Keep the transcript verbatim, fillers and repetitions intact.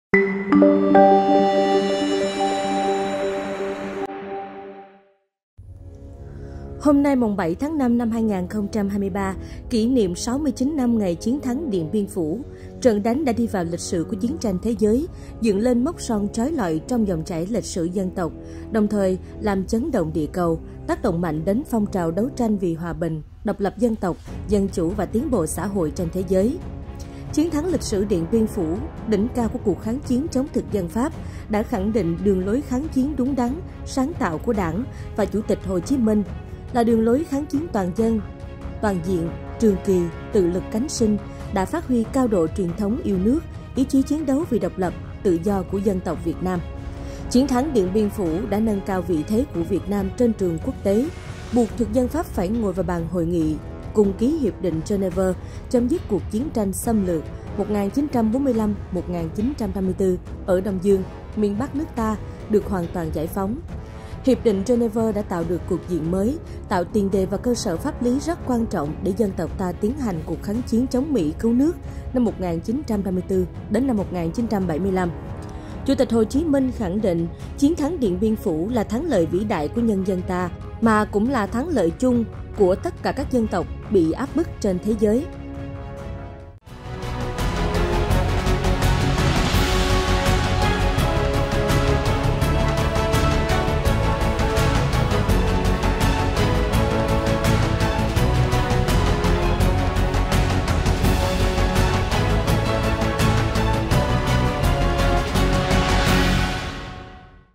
Hôm nay mùng bảy tháng năm năm hai nghìn không trăm hai mươi ba, kỷ niệm sáu mươi chín năm ngày chiến thắng Điện Biên Phủ, trận đánh đã đi vào lịch sử của chiến tranh thế giới, dựng lên mốc son trói lọi trong dòng chảy lịch sử dân tộc, đồng thời làm chấn động địa cầu, tác động mạnh đến phong trào đấu tranh vì hòa bình, độc lập dân tộc, dân chủ và tiến bộ xã hội trên thế giới. Chiến thắng lịch sử Điện Biên Phủ, đỉnh cao của cuộc kháng chiến chống thực dân Pháp, đã khẳng định đường lối kháng chiến đúng đắn, sáng tạo của Đảng và Chủ tịch Hồ Chí Minh, là đường lối kháng chiến toàn dân, toàn diện, trường kỳ, tự lực cánh sinh, đã phát huy cao độ truyền thống yêu nước, ý chí chiến đấu vì độc lập, tự do của dân tộc Việt Nam. Chiến thắng Điện Biên Phủ đã nâng cao vị thế của Việt Nam trên trường quốc tế, buộc thực dân Pháp phải ngồi vào bàn hội nghị, cùng ký Hiệp định Geneva, chấm dứt cuộc chiến tranh xâm lược một nghìn chín trăm bốn mươi lăm đến một nghìn chín trăm năm mươi tư ở Đông Dương, miền Bắc nước ta được hoàn toàn giải phóng. Hiệp định Geneva đã tạo được cục diện mới, tạo tiền đề và cơ sở pháp lý rất quan trọng để dân tộc ta tiến hành cuộc kháng chiến chống Mỹ cứu nước năm một nghìn chín trăm năm mươi tư đến năm một nghìn chín trăm bảy mươi lăm. Chủ tịch Hồ Chí Minh khẳng định chiến thắng Điện Biên Phủ là thắng lợi vĩ đại của nhân dân ta, mà cũng là thắng lợi chung của tất cả các dân tộc bị áp bức trên thế giới.